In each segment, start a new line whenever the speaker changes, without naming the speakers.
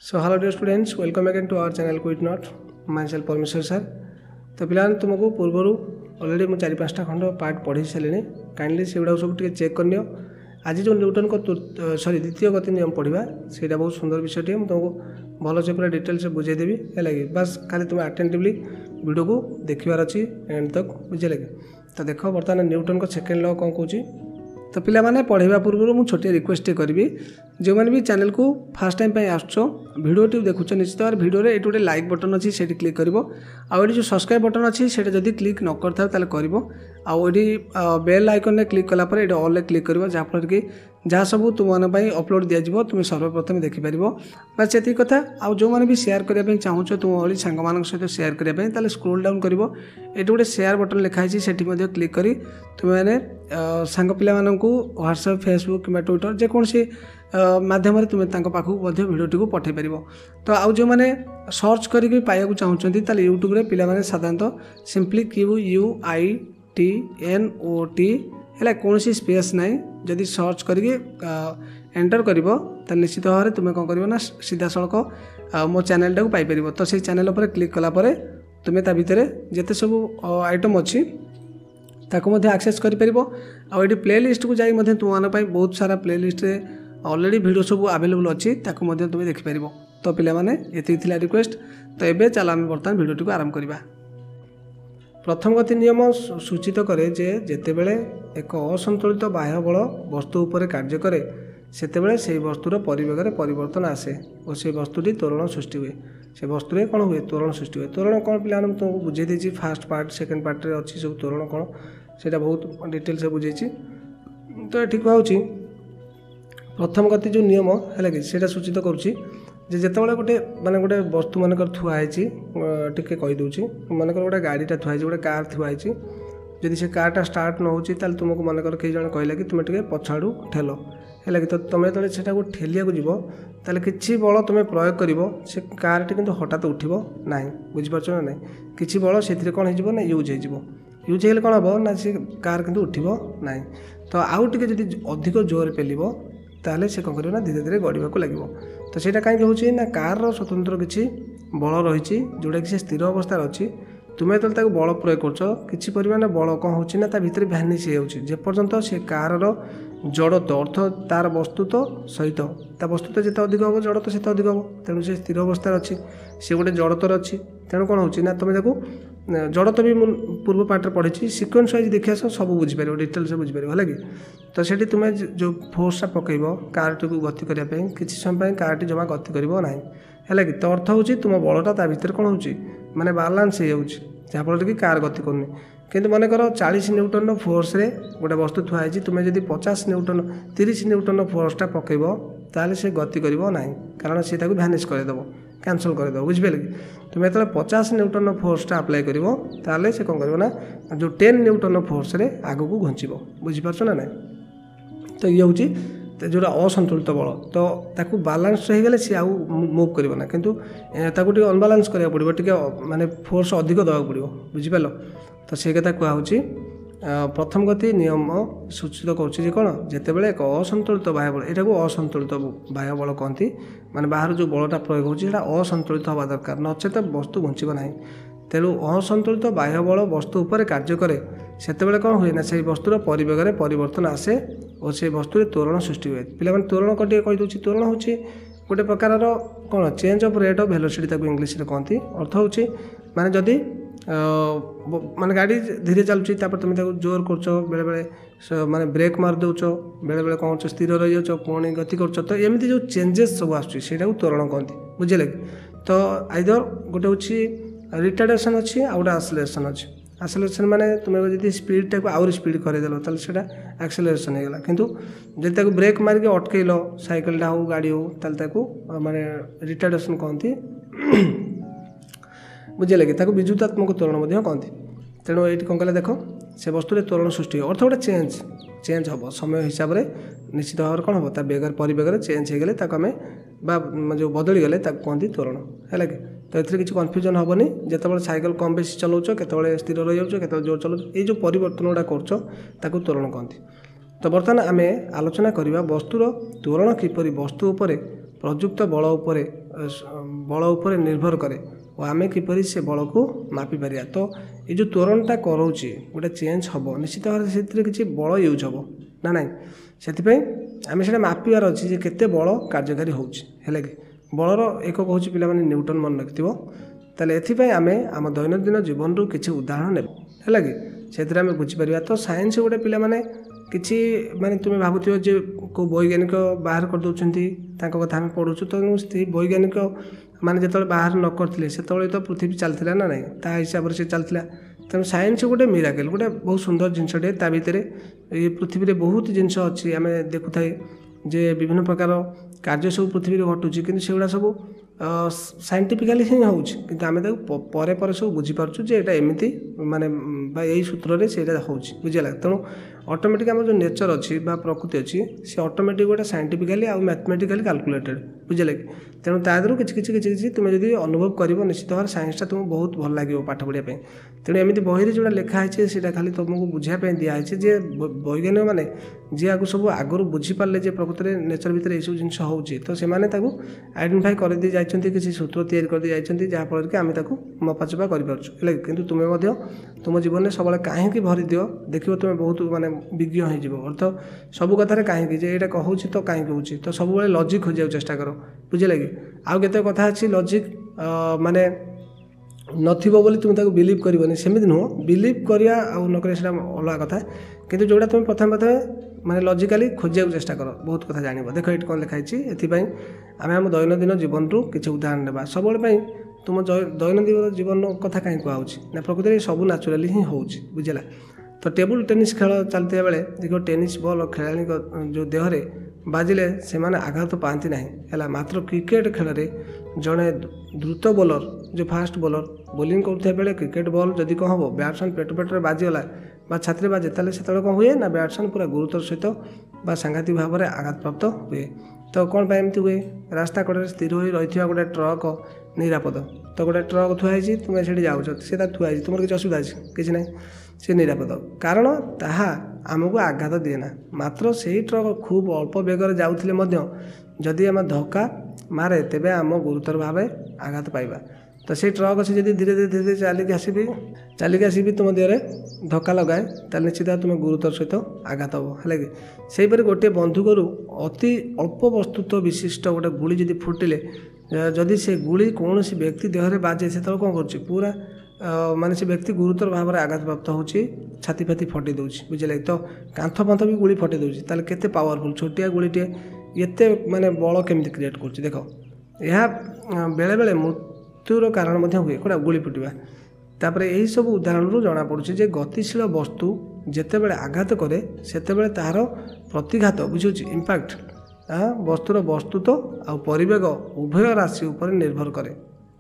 So hello dear students, welcome again to our channel Quit Not. Myself Parameswar sir. तो पिला तुमको पूर्वर already मुझे 4-5टा खंड पार्ट पढ़ी सारे काइंडली से गुड़ा सब चेक करनी आज जो न्यूटन को द्वितीय गति नियम पढ़ा से बहुत सुंदर विषय तुमको भल से पूरा डिटेल से बुझेदेवी है लगे बस खाली तुम अटेंटिवली वीडियो को देखार अच्छी एंड तक बुझे लगे. तो देख बर्तमान न्यूटन को सेकेंड लॉ कौन कौन. तो पिला माने पढ़ेवा पूर्व मुझे छोटे रिक्वेस्ट करी जो मैंने भी चैनल को फास्ट टाइम आस भिडियो देखुच निश्चित भाव भिडियो ये गोटे लाइक बटन अच्छी से क्लिक कर जो सब्सक्राइब बटन अच्छी से जब क्लिक न कर बेल आइकन में क्लिक कलापर ये ऑल क्लिक कर जहाँफल कि जहाँ सब तुम मैं अपलोड दिज्व तुम सर्वप्रथम देखिपर बस ये कथा आउ जो मैंने भी शेयर करने चाहूँ तुम भाई सांग सहित शेयर करने स्क्रोल डाउन कर ये गोटे शेयर बटन लिखाई से क्लिक कर तुम मैंने सांग पिला व्हाट्सएप फेसबुक कि ट्विटर जेकोसी माध्यम तुम पाखक भिडियोटी को पठे पार. तो आउ जो मैंने सर्च करके पाइबा चाहते यूट्यूब रे पिला माने साधारणतः सिंपली QUITNOT है कौन स्पेस ना जदि सर्च करके एंटर कर निश्चित भाव में तुम्हें कौन कर सीधा सड़क मो चैनल टाक पाइपर. तो से चैनल पर क्लिक कलापर तुम्हें ता भितर जिते सब आइटम अच्छी ताको एक्सेस कर प्ले लिस्ट को जाई तुम बहुत सारा प्ले लिस्ट ऑलरेडी वीडियो सब अवेलेबल अच्छी तुम देखिपर. तो पिला माने ये रिक्वेस्ट. तो ये चल आम बर्तमान भिडियोटी को आरंभ करवा. प्रथम गति नियम सूचित करे जे जेतेबेले एक असंतुलित बाह्य बल वस्तु उपर कार्य करे सेतेबेले से वस्तुर परिवेगर परिवर्तन आसे और से वस्तुटी त्वरण सृष्टि हुए. से वस्तु कौन हुए त्वरण सृष्टि हुए. त्वरण कौन पिला तुमको बुझे देछि फास्ट पार्ट सेकेंड पार्ट रे अच्छी सब त्वरण कौन से बहुत डिटेल से बुझे. तो ठीक होची प्रथम गति जो नियम है कि सूचित करुच्ची जितेबाला गोटे माने गोटे वस्तु मानक थुआई टे कहीदे मानक गोटे गाड़ीटा थुआई गोटे कार थुआई जदि से कारटा स्टार्ट न हो तुमको मानक कई जन कहला कि तुम्हें टे पछाड़ू ठेल है कि. तो तुम जो से ठेलिया जीव ताले किसी बल तुम प्रयोग कर से कारटी किंतु हठात उठब ना बुझीपार ना ना कि बल से कौन हो यूज यूज हो कौन हम ना सी कार किंतु उठब ना. तो आउ टे जदि अधिक जोर पेल ताले से कौन कर धीरे धीरे गड़वा लगे. तो ସେଇଟା କାହିଁକି ହେଉଛି ନା କାରର ସ୍ୱତନ୍ତ୍ର କିଛି ବଳ ରହିଛି ଯେଉଁଟାକି ସେ ସ୍ଥିର ଅବସ୍ଥାରେ ଅଛି. ତୁମେ ଯେତେବେଳେ ତାକୁ ବଳ ପ୍ରୟୋଗ କରୁଛ କିଛି ପରିମାଣରେ ବଳ କ'ଣ ହେଉଛି ନା ତା ଭିତରେ ଭ୍ୟାନିସ୍ ହେଇଯାଉଛି ଯେପର୍ଯ୍ୟନ୍ତ ସେ କାରର ଜଡ଼ତ୍ୱ ଅର୍ଥ ତାର ବସ୍ତୁତ୍ୱ ସହିତ ତା ବସ୍ତୁତ୍ୱ ଯେତେ ଅଧିକ ହେବ ଜଡ଼ତ୍ୱ ସେତେ ଅଧିକ ହେବ. ତେଣୁ ସେ ସ୍ଥିର ଅବସ୍ଥାରେ ଅଛି ସେ ଗୋଟେ ଜଡ଼ତ୍ୱରେ ଅଛି. ତେଣୁ କ'ଣ ହେଉଛି ନା ତୁମେ ତାକୁ ଜଡ଼ତ୍ୱ ବି ମୁଁ ପୂର୍ବ ପାର୍ଟରେ ପଢ଼ିଛି ସିକ୍ୱେନ୍ସ ୱାଇଜ୍ ଦେଖି ଆସ ସବୁ ବୁଝିପାରିବ ଡିଟେଲ୍ସରେ ବୁଝିପାରିବ ହେଲା କି. तो सेठी तुम्हें जो फोर्सटा पकईब कारटी को गति करने किसी समय कारटी जमा गति कर ना है कि. तो अर्थ हूँ तुम बलटा ता भर कौन हो माने बालांस हो जहाँफल कि कार गति करनी. किंतु मन कर 40 न्यूटन फोर्स रे गोटे वस्तु थुआई तुम्हें जब 50 न्यूटन 30 न्यूटन फोर्सटा पकईब ताले से गति कर ना कारण सी भ्यानिश करदेव कैंसल करदेव बुझिपारे कि. तुम्हें जो 50 न्यूटन फोर्सटा अप्लाई कर से कौन कर जो 10 न्यूटन फोर्स रे आगू को घुंचब बुझीपार ना ना. तो ये हूँ जोटा असंतुलित बल तो ताकू बालांस होगले सी आउ मुव करना किंतु ताकू टे अनबालांस करा पड़ो टे माने फोर्स अधिक देवा पड़ो बुझिपार. तो से कथा कहूँ प्रथम गति नियम सूचित करुच्ची कौन जितेबाला एक असंतुलित बाह्य बल यहाँ को असंतुलित बाह्य बल कहती माने बाहर जो बलटा प्रयोग होता असंतुलित हवा दरकार नचेत वस्तु घुंचब ना. तेणु असंतुलित बाह्य बल वस्तु उपर कार्य करे सेतेबेले कौन हुए ना से वस्तुर परिवेगर परिवर्तन आसे और से वस्तु त्वरण सृष्टि हुए. पिला त्वरण कटे कहीदे त्वरण हूँ गोटे प्रकार कौन change of rate of velocity ताको इंग्लिश रे कहती. अर्थ हूँ माने जदि माने गाड़ी धीरे चलुची तुम जोर कर बेले बेले माने ब्रेक मार दौच बेले बेले कौन स्थिर रही पुणी गति कर. तो एमती जो चेंजेस सब आसूँ त्वरण कहती बुझे. तो आइदर गोटे हूँ रिटार्डेसन अच्छी आ गोटे एक्सेलरेशन अच्छी. एक्सेलरेशन माने तुम्हें जब स्पीड टाक आउरी स्पीड करदेल तो एक्सेलरेशन होगा किंतु जब ब्रेक मारिक अटकल साइकेलटा हो गाड़ी हो माने रिटार्डेसन कहती बुझे लगे विद्युतात्मक त्वरण कहती. तेणु ये कौन कले देख से वस्तु त्वरण सृष्टि अर्थ गोटे चेंज हम समय हिसाब से निश्चित भाव में कौन हम बेगर परिवेगर चेंज होगले आम जो बदली गले कहती त्वरण है कि. तो ये किसी कन्फ्यूजन हेनी जिते साइकेल कम बेसी चलाऊच केतबले स्थिर रही जाऊँ केतबले जोर चलाऊँ ये जो परिवर्तन गुड़ा कर त्वरण कहती. तो बर्तमान आम आलोचना करवा वस्तुर त्वरण किपरि वस्तु उपरे प्रयुक्त बल उपरे बल उपर निर्भर करे और आम किपरि से बल को मापी पारिया। तो ये जो त्वरणटा कराऊँच गोटे चेंज हम निश्चित भाव से किसी बल यूज हम ना ना से आम से मापार अच्छे जे केते बल कार्यकारी होगा कि बलर एक कहूँ पे न्यूटन मन रखिथ ताले एथिपाई आमे आम दैनंदिन जीवन रू किसी उदाहरण है कि से आम बुझीपर। तो साइंस गोटे पिला माने किसी माने तुम्हें भावुव जे को वैज्ञानिक बाहर कर दौरान कथा आम पढ़ुचु तो वैज्ञानिक माने जो बाहर न करते से तो पृथ्वी चलता ना ना ता हिसाब से चलता तेणु साइंस गोटे मिराकल गोटे बहुत सुंदर जिनटे ता भितर ये पृथ्वी में बहुत जिनस अच्छी आम देखु थाए जे विभिन्न प्रकार कार्य सब पृथ्वी में घटुची कि सेगुड़ा सब साइंटिफिकाली ही होमें सब बुझीपार्चु जे एटा एमती माने यही सूत्र से बुझेगा। तेणु ऑटोमेटिक आम जो नेचर अच्छी प्रकृति अच्छी से ऑटोमेटिक गोटे साइंटिफिकाली आ मैथमेटिकाली कैलकुलेटेड बुझे कि तेणु तादू किसी तुम्हें जब अनुभव कर निश्चित भाव साइंसटा तुमको बहुत भल लगे पाठ पढ़ाई तेणु एमती बही जो लिखाई से खाली तुमको बुझापी दिखाई जे वैज्ञानिक मैंने जी आगे सब आगुरी बुझीपारे जे प्रकृति में नेचर भितर यू जिन हो तो से आइडेंटिफाई कर दी जाइए किसी सूत्र तैयारी कर दी जाइए जहाँफल कि आम मपाचपा करें कि तुम्हें तुम जीवन में सब कहीं भरी दियो देखो तुम्हें बहुत माने विज्ञ हो अर्थ सब कथार कहीं ये कहूँ तो कहीं कहूँ तो सब लजिक खोजा चेष्टा कर बुझे कि आउ केते कथा अच्छी लजिक माने नथिबो बोली तुम बिलीव करबनी सेमिति नुह बिलीव करिया आ न करे सेटा अलग कथा किंतु जोड़ा तुम प्रथम माने लॉजिकली खोजिया चेष्टा कर बहुत कथा जानिबो। देखो ये कौन लिखाई एथिपाई आम आम दैनंदिन जीवन रू किसी उदाहरण देवा सब तुम दैनंदिन जीवन कथा कहीं कहुच्छी ना प्रकृति सब नाचुराली ही हो बुझेगा। तो टेबल टेनिस खेल चलते बेले देखो टेनिस बॉल खेलाड़ी जो देहरे बाजिले से माने आघात पाती ना है मात्र क्रिकेट खेल में जड़े द्रुत बॉलर जो फास्ट बॉलर बोलिंग करते बेले क्रिकेट बॉल जदि कौन हम बैट्समैन पेट बाजिगला छाती बाजे ताले से कौन हुए ना बैट्समैन पूरा गुरुतर सहित सांघातिक भाव में आघात प्राप्त हुए। तो कौन एमती हुए रास्ता कड़े स्थिर हो रही गोटे ट्रक निरापद तो गोटे ट्रक थुआई तुम्हें से जाऊँ से थुआई तुम किसी असुविधा अच्छी किसी ना से निरापद कारण ताहा आमको आघात दिए ना मात्र से ट्रक खूब अल्प बेगर जाऊे जदि आम धक्का मारे तेबे आम गुरुतर भाव आघात पाइबा। तो से ट्रक से धीरे धीरे धीरे चलिक आसबि तुम देहरे धक्का लगाए ताले निश्चित तुम्हें गुरुतर सहित आघात हम है कि सेहीपरि गोटे बंधुक अति अल्प वस्तुत्व विशिष्ट गोटे गुली जदि फुटिले जदि से गुली कौन व्यक्ति देहरे बाजे से कौन कर पूरा माने से व्यक्ति गुरुतर भाव में आघात प्राप्त होची छाती फाती फटे दूसरी बुझे तो कांथ फांथ भी गुली फटे दूसरी ताले केते पावरफुल छोटिया गुलीटे एते माने बल केमिति क्रिएट कर देख यह बेले बेले मृत्युर कारण हुए कौटा गुली फुटा तापर यही सब उदाहरण जना पड़ुछि जे गतिशील वस्तु जेतेबेले आघात करे सेतेबेले तार प्रतिघात बुझुछि इंपैक्ट वस्तुर वस्तुत्व आ परिवेग उभय राशि उपर निर्भर करे।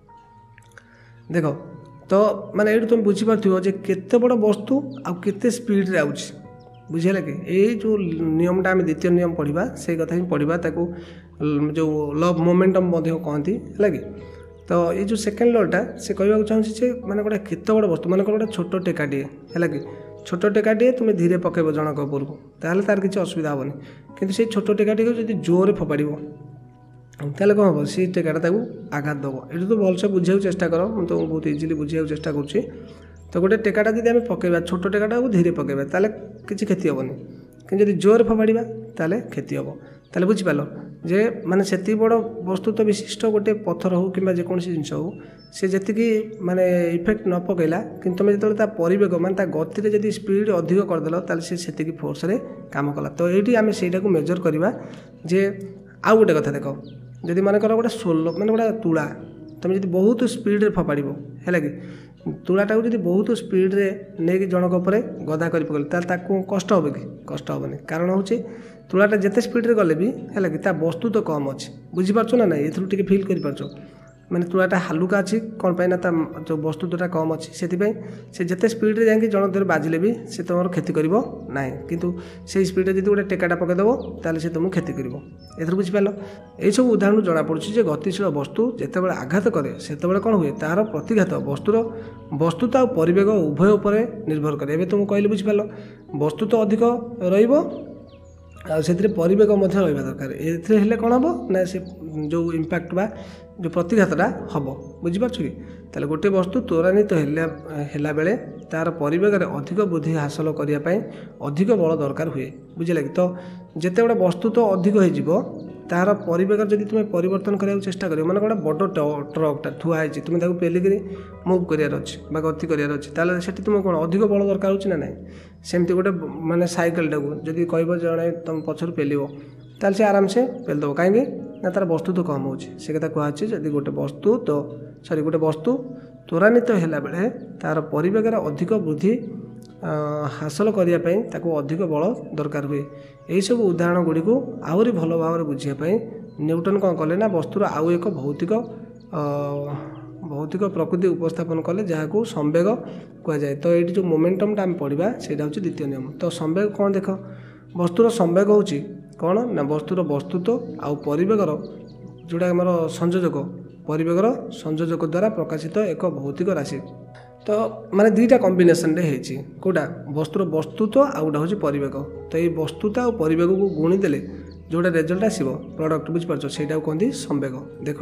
देख तो माने ये तुम बुझीपार जे केते बड़ वस्तु आ केते स्पीड रे आउछि बुझेला कि ये जो नियमटा आम द्वितीय नियम पढ़ा से कथा ही पढ़ा ताको जो लव मोमेंटम कहती है कि तो ये जो सेकेंड लटा से कहवाक चाहिए माने गोटे केते बड़ वस्तु माने गोटे छोट टेकाटे है कि छोट टेकाटे तुम्हें धीरे पकेब जनक उपरक ताल तार किसी असुविधा हेनी कि से छोट टेकाटी को जब जोर फोपाड़ ताले कौन हम से टेकाटा आघात दब ये तो भलसे बुझे चेष्टा कर तो बहुत इजिली बुझे चेष्टा करुँची। तो गोटे टेकाटा जब आम पकेबा छोट टेकाटा को धीरे पकेबा ताले किसी क्षति हेनी कि जब जोर फोपाड़ा ताले क्षति हम ताले बुझिपार जे माने सेति बड़ वस्तु तो विशिष्ट गोटे पत्थर हो कि जेकोसी जिन हो सी जी माने इफेक्ट न पकेला कि तुम जो परिवेग माने गति जब स्पीड अधिक करदेल ताले से फोर्स रे काम कला। तो ये आम से मेजर करवा जे आउ गोटे कथा देख जदि मानकर गोटे सोलो माने गोटे तुला तुम जब बहुत स्पीड फोपाड़ है कि तुलाटा जब बहुत स्पीड रे नहीं जनक उपर गदा कर पकड़ कष्ट हे कि कष्ट हेनी कारण हूँ तुलाटा जिते स्पीड रे गले भी है कि वस्तु तो कम अच्छी बुझीपार ना ना ये टे फिल कर माने तुलाटा हालुका अच्छी कौन पाई ना जो वस्तु जोटा कम अच्छी से जिते स्पीड रे जाकि जन देर बाजिले भी से तुम क्षति कर ना कितु से स्पीड जब गोटे टेकाटा पकईदेव ताले से तुमको क्षति कर एथर बुझिपार यही सब उदाहरण जना पड़ुछि गतिशील वस्तु जितेबाला आघात करे से कौन हुए तार प्रतिघात वस्तुर वस्तुता और परिवेग उभय उपर निर्भर करे। तुमको कहले बुझिपार वस्तु तो अधिक से परिवेग रहा दरकार ए कौन हम ना से जो इम्पैक्ट बा जो प्रतिघातटा हम बुझीपार कि ताले गोटे वस्तु त्वरान्वित होला बेले तार परिवेग अधिक बुद्धि हासिल करने अधिक बल दरकार हुए बुझे कि तो जिते गोटे वस्तु तो अधिक हो तार परिवेग जब तुम परिवर्तन करने चेष्टा कर मैंने गोटे बड़ ट्रकटा थुआई तुम पेलिक मुव करार अच्छे गति करार अच्छे से तुम कौन अधिक बल दरकार हो ना सेमती गोटे माने साइकेलटा को जब कह जड़े तुम पचर पेलो ताल से आराम से पेलदेव कहीं ना तार वस्तु तो कम हो कथा कहुच्छे जब गोटे वस्तु तो सॉरी गोटे वस्तु त्वरान्वित होला बेले तार परिवेगर अधिक वृद्धि हासिल करने अधिक बल दरकार हुए यही सब उदाहरण गुड़ी को आहरी भल भाव में बुझापी न्यूटन कौन कले ना वस्तुर आउ एक भौतिक प्रकृति उपस्थापन कले जहाँ संवेग कहुए तो ये जो मोमेंटमटा आम पढ़ा से द्वितीय नियम तो संवेग कौन देख वस्तुर संवेग हूँ कौन ना वस्तुर वस्तुत्व आउ परिवेगर जोड़ा आम संयोजक परिवेगर संयोजक द्वारा प्रकाशित एक भौतिक राशि तो माने दुईटा कॉम्बिनेशन रे हेची कोडा वस्तुर वस्तुत्व आउ गोटा हूँ परिवेग तो ये वस्तुता और परिवेग को गुणी देले जोटा रेजल्ट आसो प्रडक्ट बुझीपार से कहते संवेग देख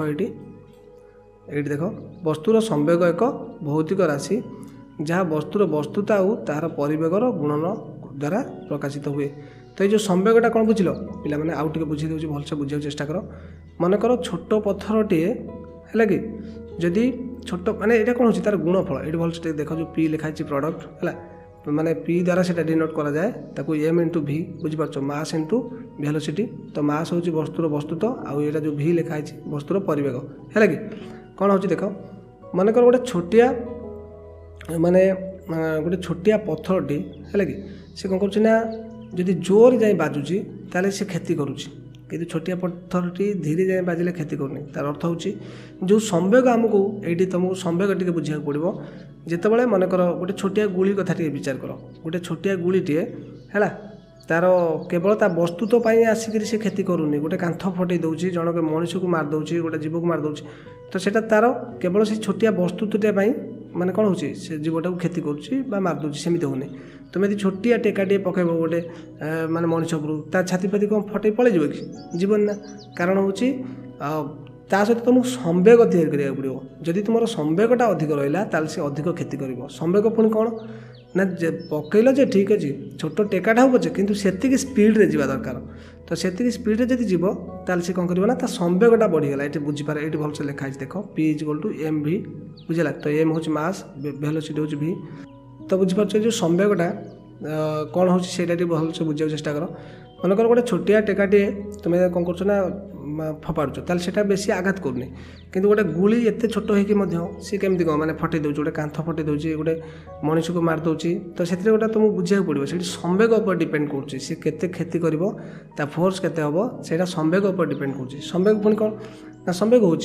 ये देख वस्तुर संवेग एक भौतिक राशि जहाँ वस्तुर वस्तुता और तार परिवेगर गुणन द्वारा प्रकाशित हुए तो ये संवेगटा कौन बुझल पिला मैंने आउ टे बुझे दूसरी भलसे बुझा चेष्टा कर मनकर छोट पत्थरटे है कि जदि छोट माने ये कौन हो तार गुणफल ये भलसे देख जो पी लिखाई प्रडक्ट है माने पी द्वारा से डिनोट करा जाए ताको एम इंटू भी बुझीपार मास इंटू वेलोसिटी तो मास हूँ वस्तुर वस्तुत्व आउ ये जो भी लिखाई वस्तुर परिवेग है कि कौन हो देख मनकर गोटे छोटिया माने गोटे छोटिया पत्थरटी है कि से कौन कर जदि जोर जाए बाजुची ताले से क्षति करुच्ची कि छोटिया पत्थरटी धीरे जाए बाजिले क्षति करनी तार अर्थ हूँ जो संवेग आमको ये तुमको संवेग टी बुझा पड़ो जितेबाला मनकर गोटे छोटिया गुली कथा टे विचार कर गोटे छोटिया गुलीटे है तार केवल ता वस्तुत्व आसिक से क्षति करूनी गोटे कांथ फटे दूसरी जनक मनीष को मारदे गोटे जीव को मारदे तो सेटा तार केवल से छोटिया वस्तुटे माने कौन हो जीवटा को क्षति करुच्ची मारदे सेमती होनी तुम यदि छोटिया टेकाटे पकेब गोटे माने मनीष उपरू छाती फाती कौन फटे पड़े कि जीवन ना कारण हूँ ता सहित तुमको संवेग तैयार करा पड़ो जदि तुम संवेगटा अधिक रहा से अधिक क्षति कर संवेग पुणी कौन ना पकईल जे ठीक अच्छे छोट टेकाटा हो पचे कि से स्पीड्रे जा दरकार तो से स्पीड्रे जब जीव ताल से कौन करना ता संवेगटा बढ़ीगला ये बुझीपार ये भलसे लिखाई देख पी इक्वल टू एम भी बुझेगा तो एम हूँ मास वेलोसिटी हूँ भी तो बुझीपार जो संवेगटा कौन हो भलसे बुझा चेष्टा कर मनकर गोटे छोटिया टेकाटे तुम कौन कर फपाड़ुच ताल से बेसी आघात करनी किंतु गोटे गुली एत छोट हो सी केमती कौन मैंने फटे दूसरी गोटे कांथ फटे दूसरी गोटे मनीष को मारदे तो से गोटे तुमको बुझा पड़ो से संवेग उपर डिपेंड करुच्ची सी केते क्षति कर फोर्स केते हम से संवेग उपर डिपेंड करुच्ची संवेग पुणी कौन ना संवेग हूँ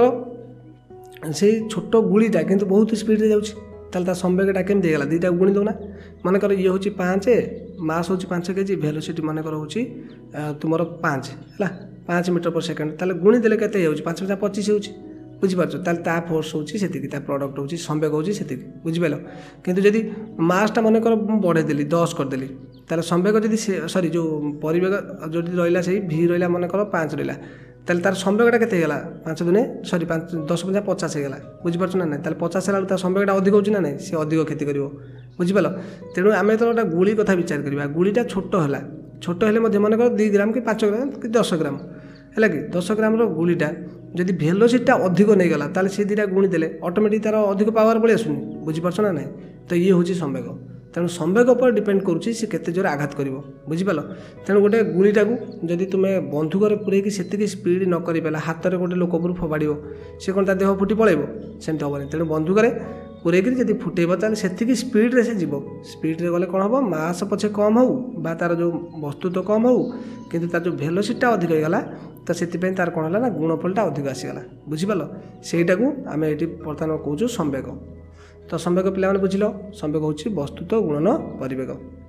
मनकर से छोट गुलीटा किंतु बहुत स्पीड जाऊँगी ताल संवेगटा केमती होगा दुईटा गुणी दौना मनकर ये हूँ 5 मास हूँ 5 kg वेलोसिटी मनकर हूँ तुम 5 है 5 मीटर पर सेकेंड ताले गुणी देले केते हो 5 × 25 हो बुझीपार ताले ता फोर्स हूँ से प्रडक्ट हूँ संवेग हूँ से बुझिपाल किंतु जदि मासटा मनकर बढ़ेदेली 10 करदेली ताले संवेग जदि सॉरी जो परिवेग जो रहा से भी रहा मनकर 5 रहा ताले तार संवेगटा केते होगा 5 दुने सॉरी 10 × 50 होगा बुझीपार ना ना ताले 50 है तार संवेगटा अधिक हो ना ना सी अधिक क्षति कर बुझिपाल तेणु आम तो गोटे गुली कथा विचार करवा गुलीटा छोट है छोट हेले मनकर 2 ग्राम कि 5 ग्राम कि 10 ग्राम है कि 10 ग्राम गुलीटा जदि वेलोसिटीटा अधिक नहीं गला ताले से दुईटा गुणी देले ऑटोमेटिक तार अधिक पावर पलि आसुनी बुझीपार ना ना तो ये हूँ संवेग तेणु संवेग उपर डिपेंड करुच्ची से केते जोर आघात कर बुझिपाल तेणु गोटे गुलीटा को जदि तुम बंधुक पुरैकी से स्पीड न कर पाला हाथ में गोटे लोक फोपाड़ सी कौन देह फुटी पलैब सेमती हेनी तेणु बंधुक पुरैकी जब फुटेब ताले से स्पीड्रे से जीव स्पीड्रे गले कौन हम मास पछे कम हो बा तार जो वस्तुत्व कम हो किंतु तार जो वेलोसिटीटा अधिक होगा तो से तार कौन है ना गुणफलटा अधिक आसीगला बुझिपाल सेटा को आम ये बर्तमान कहूँ संवेग तो संवेग पे बुझिल संवेग हूँ वस्तुत्व गुणन परिवेग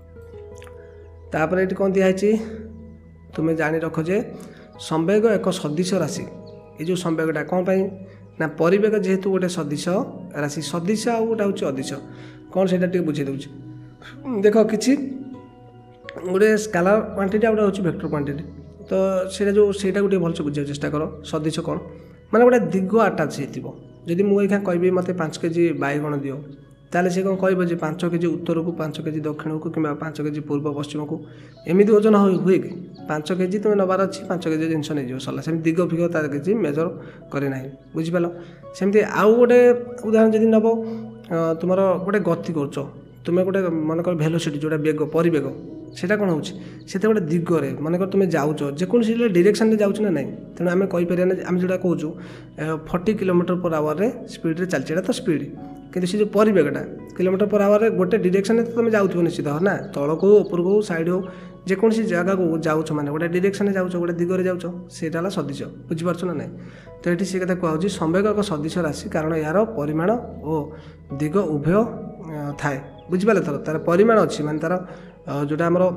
तापर ये कौन दिखाई तुम्हें जानी रख जे संवेग एक सदिश राशि ये जो संवेगटा कौन पाई ना परिवेग जेहेतु गोटे सदिश राशि सदिश आउ गोटे हूँ अदिश कौन से बुझे दूँ देख कि गोटे स्केलर क्वांटिटी आउट होची वेक्टर क्वांटिटी तो सेटा गोटे भलसे बुझा चेष्टा कर सदिश कौन माने गोटे दिग आटाच होइतिबो जदि मु एखा कहबी मते 5 केजी बाइगण दियो ताले से कौन कहबो जे 5 केजी उत्तर को 5 केजी दक्षिण को कि 5 केजी पूर्व पश्चिम को एमिति ओजन हुए कि 5 केजी तुम नबार अच्छी 5 केजी जिनस नहीं जो सरला सेम दिग फिग तार केजी मेजर करे ना बुझिपाल सेमती आउ गोटे उदाहरण जदि नब तुम गोटे गति कर तुम्हें गोटे मनकर भेलोसिटी जोटा बेग परिवेग सेटा कौन होची सेते गोटे दिगरे मनकर तुम जाऊच जेकोसी डायरेक्शन रे जाऊच ना नहीं तेणु आम कहीपर आम जोटा कहूँ 40 km/h रे स्पीड रे चलती तो स्पीड कि जो परिवेगटा km/h रे गोटे डायरेक्शन तो तुम जाऊ निश्चित ना तल को ऊपर को साइड हो जेकोसी जगह को जाऊच माने गोटे डायरेक्शन जाऊच गोटे दिगरे जाऊच सेटा ला सदिश बुझिपारछ ना नहीं तो ये सी कथा कहूँ संवेग एक सदिश राशि कारण यार परिमाण और दिग उभय थाए बुझिपारे थर तार परिमाण अच्छी माने तार जोटा आमर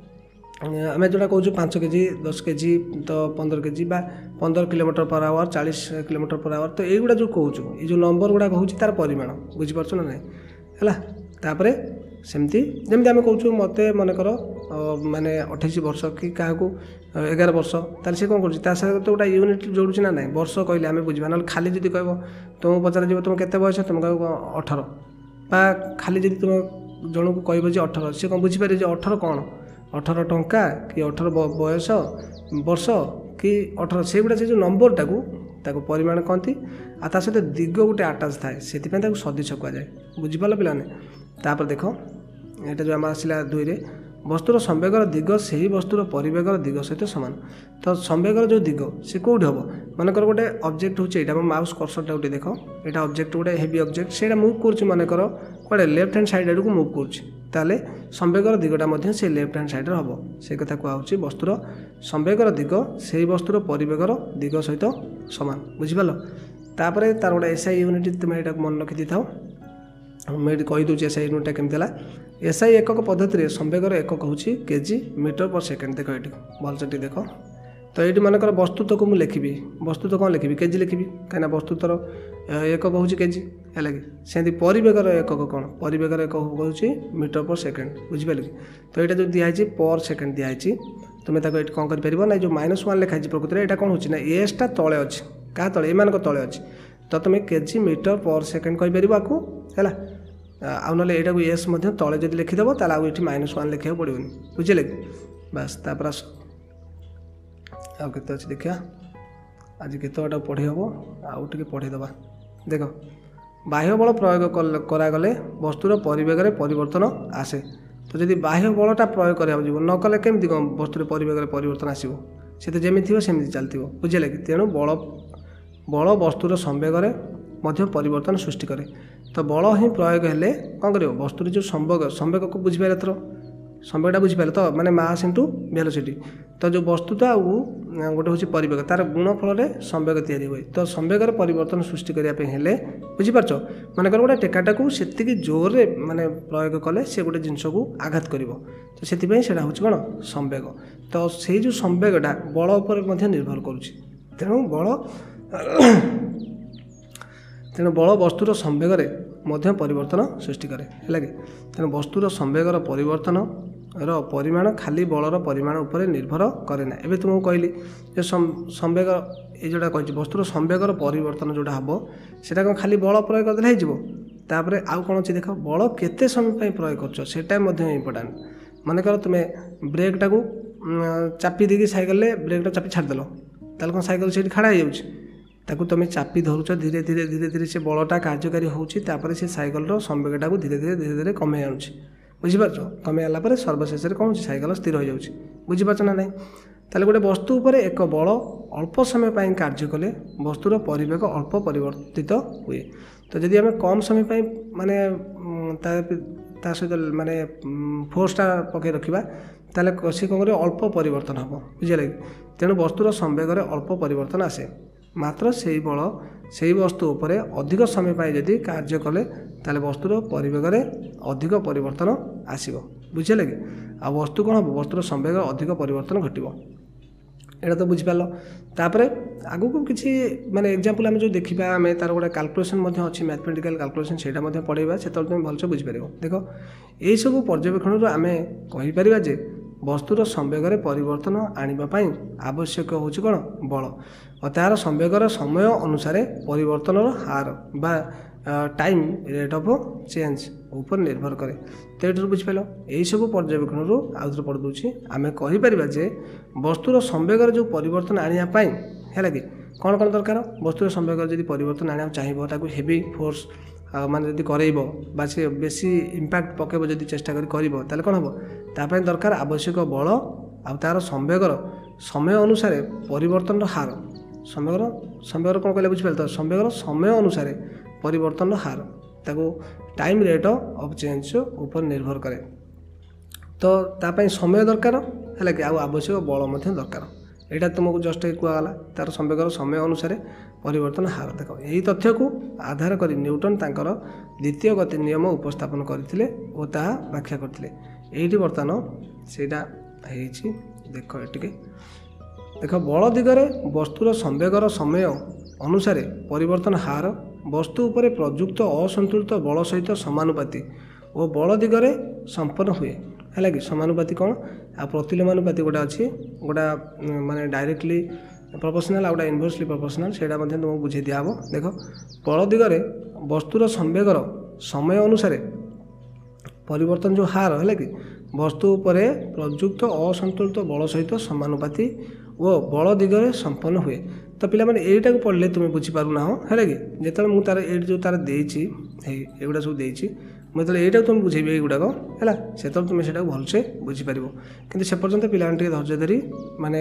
आम जोटा कहूँ 5 केजी 10 केजी तो 15 केजी बा 15 km/h 40 km/h तो युवा जो कहूँ ये जो नंबर गुड़ा कहूँ तार परिमाण बुझिपारछ ना नहीं है तापर सेमती जमी आम कहूँ मत मनकर माने 28 वर्ष कि क्या 11 वर्ष तार से कौन कर तो गोटा यूनिट जोड़ुची ना नहीं वर्ष कहले आम बुझा ना खाली जब कह तुम पचार जी तुम केते बयस तुम कह 18 बा खाली जब तुम जन को कह 18 सी कौन बुझीपारे 18 कौन 18 टंका कि 18 बयस वर्ष कि 18 से गुड़ा से जो नंबर टाकू परिमाण कहती आ सहित दिग गोटे आटाच थाए से सदिश कहुए बुझिपाल पे तापर देख ये जो आम आसला 2 रे वस्तुर संवेगर दिग से ही वस्तुर परिवेगर दिग सहित सामान तो संवेगर जो दिग से कौटी हम मनकर गोटे ऑब्जेक्ट होता है माउस कर्सरटा गोटे देख यहाँ ऑब्जेक्ट गोटे हेवी ऑब्जेक्ट से मुव कर मनकर कड़े लेफ्ट हैंड साइड आड़क मुव कर संवेगर दिगटा से लेफ्ट हैंड साइड हम से कथा कहूँ वस्तुर संवेगर दिग से वस्तुर परिवेगर दिग सहित सामान बुझिपाल तापर तार गोटे एसआई यूनिट तुम यहाँ मन रखी था मुझे कहीदे एसआई यूनिटा केमती एसआई एकक पद्धति संवेगर एकक हूँ केजी मीटर पर सेकेंड देख ये भलसे देख तो ये मनकर वस्तुत्व को मुझे लिखी वस्तुत्व कौन लिखी केजी लिखी कहीं वस्तुत्वर एकक हूँ केजी है कि सेमती परिवेगर एकक कौन परिवेगर एकक हूँ मीटर पर सेकेंड बुझिपारे कि तो यहाँ जो दिखाई पर सेकेंड दिखाई तुम्हें ये कौन कर ना जो -1 लिखाई प्रकृति में यहाँ कौन हो एसटा तले अच्छी क्या तले एम तले अच्छी तो तुम्हें केजी मीटर पर सेकेंड कहीपर आपको है आउ ना यहाँ एस तले जब लिखिदेव ताल आउ ये -1 लिखा पड़ोनी बुझे कि बास तापर आते अच्छे देखा आज केतटा पढ़ी हम आउ टे पढ़ीदे देख बाह्य बल प्रयोग करागले वस्तुर परिवेगर परिवर्तन आसे तो जब बाह्य बलटा प्रयोग करा न कले केमती कौन वस्तुर परिवेगर परिवर्तन आसो सी तो जमी थी सेमती चलती बुझे कि तेणु बल वस्तुर संवेगर परिवर्तन सृष्टि करे तो बल ही प्रयोग हेले कौन कर वस्तुर जो संवेग को बुझीपारे थर संवेगटा बुझीपारे तो माने मास इंटू वेलोसिटी तो जो वस्तुता गोटे हूँ परिवेग तार गुणफल संवेग तैयारी हुए तो संवेगर परिवर्तन सृष्टि करने हेले बुझीपारछ मनकर गोटे टेकाटा को से जोर माने प्रयोग कले से गोटे जिनस को आघात कर तो से हूँ कौन संवेग तो से जो संवेगटा बल उपर निर्भर करुँच तेणु बल वस्तुर संवेगर परिवर्तन सृष्टि करे है कि तेणु वस्तुर संवेगर परिवर्तन परिमाण खाली बलर परिमाण उपर निर्भर करे ना एबे तुमको कहली जो संवेग ये जोटा कही वस्तुर संवेगर परिवर्तन जोटा हम सेटा कौन खाली बल प्रयोग करदे होपर आउ कौन अच्छी देख बल केते समय प्रयोग कर इम्पोर्टाट मनकर तुम्हें ब्रेकटा को चापी देकी साइकेल ब्रेकटा चापी छाड़देल ताल कौन साइकेल से खड़ा हो ताकू तुम चापी धरुच धीरे धीरे धीरे धीरे से बलटा कार्यकारी होपर से साइकेल संवेगटा को धीरे धीरे धीरे धीरे कमे आनुची बुझीपार कमे आला सर्वशेष कौन साइकेल स्थिर हो जाऊँगी बुझीपार ना नहीं ताले गोटे वस्तु उपर एक बल अल्प समय पर कार्य कले वस्तुर परिवेग अल्प परिवर्तित हुए तो जदि आम कम समय माने ता सहित माने फोर्सटा पकई रखा ताले सी कौन अल्प परिवर्तन हम बुझे तेणु वस्तुर संवेगर अल्प परिवर्तन आसे मात्र से बल से वस्तु उपर अधिक समय पाई जदि कार्य कले ताले वस्तुर परिवेगर अधिक परिवर्तन आसो बुझे कि आ वस्तु कौन हम वस्तुर संवेग अधिक परिवर्तन घटो यहाँ तो बुझीपार तापर आगु को किसी माने एग्जांपल आम जो देखा आम तार गोटे कैलकुलेशन अच्छी मैथमेटिकल कैलकुलेशन से पढ़ेगा से तुम भलसे बुझीपार देख यही सब पर्यवेक्षण आम कहीपर जे ବସ୍ତୁର ସମ୍ବେଗରେ ପରିବର୍ତ୍ତନ ଆଣିବା ପାଇଁ ଆବଶ୍ୟକ ହେଉଛି କ'ଣ ବଳ ଓ ତାହାର ସମ୍ବେଗର ସମୟ ଅନୁସାରେ ପରିବର୍ତ୍ତନର ହାର ବା टाइम रेट ऑफ चेंज ऊपर निर्भर करे। तो ये बुझिपाल यहीसबू पर्यवेक्षण आउे पढ़ दूसरी आम कहीपर जे वस्तुर संवेगर जो परिवर्तन आने है कि कौन कौन दरकार वस्तुर संवेगर जब परिवर्तन आने चाहिए हेवी फोर्स माने जब करेब सी बेसी इंपैक्ट पकेब जब चेष्टा कर कौन हम ताप दरकार आवश्यक बल आर संवेगर समय अनुसार परिवर्तन हार संवेगर संवेगर कौन कहले बुझिपाल तो संवेगर समय अनुसार परिवर्तन हार ताको टाइम रेट ऑफ चेंज ऊपर निर्भर करे। तो तापाई समय दरकार है कि आवश्यक बल दरकार यहाँ तुमको जस्ट कहला तार संवेगर समय अनुसार परिवर्तन हार देख यही तथ्य को आधार कर न्यूटन तांकर द्वितीय गति नियम उपस्थापन करथिले और ताहा व्याख्या करथिले। एठी बर्तमान सेटा हेछि देख एटिके देख बल दिगरे वस्तुर संवेगर समय अनुसार परिवर्तन हार वस्तु उपरे प्रयुक्त असंतुलित बल सहित समानुपाती और बल दिगरे संपन्न हुए है कि समानुपाती कौन आ प्रतिलोमानुपाती गोटा अच्छी गोटा माने डायरेक्टली प्रोपोर्शनल आउटा इनवर्सली प्रोपोर्शनल सेटा तुमको बुझे दिहब। देख बल दिगरे वस्तुर संवेगर समय अनुसार परिवर्तन जो हार है कि वस्तु उपरे प्रयुक्त असंतुलित बल सहित समानुपाती वो बल दिगरे संपन्न हुए। तो पिला माने एटा को पढ़ले तुम बुझीपारुना है कि जो मुझे तार ये जो तार देगुड़ा सब देती मुझे यहाँ तुम बुझेबी युवाक है से तुम से भलसे बुझीपार कि से पर्यटन पिला धैर्य धरी माने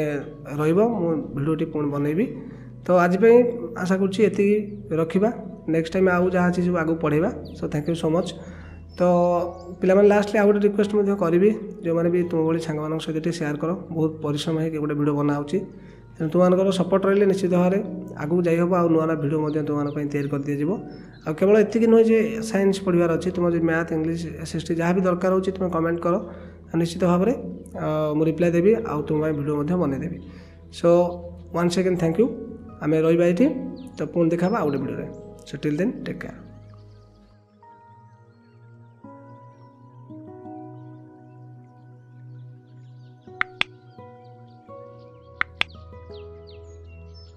भिडियोटी पुणी बनईबी। तो आज आशा करुँची रखा नेक्स्ट टाइम आउ जहाँ चीज आगे पढ़ेगा। So thank you so much. तो पिला लास्ट आउ गोटे रिक्वेस्ट करी जो मैंने भी तुम भाई सांग सहित शेयर कर बहुत परिश्रम है गोटे भिडियो बनाऊँगी तेणु तुम सपोर्ट रही निश्चित भाव में आगू जाइए आउ नुआ भिडियो तुम तैयारी कर दिज्व। आ केवल एतिक नुहे जे साइंस पढ़ार अच्छी तुम जो मैथ इंग्लिश एसएसटी जहाँ भी दरकार हो तुम कमेंट कर निश्चित भाव में मुझे रिप्लाई देवी आउ तुम भिडियो बनईदेवी। So one second thank you आम रही तो पुणी देखा आउ गोटे भिडियो। So till then take care.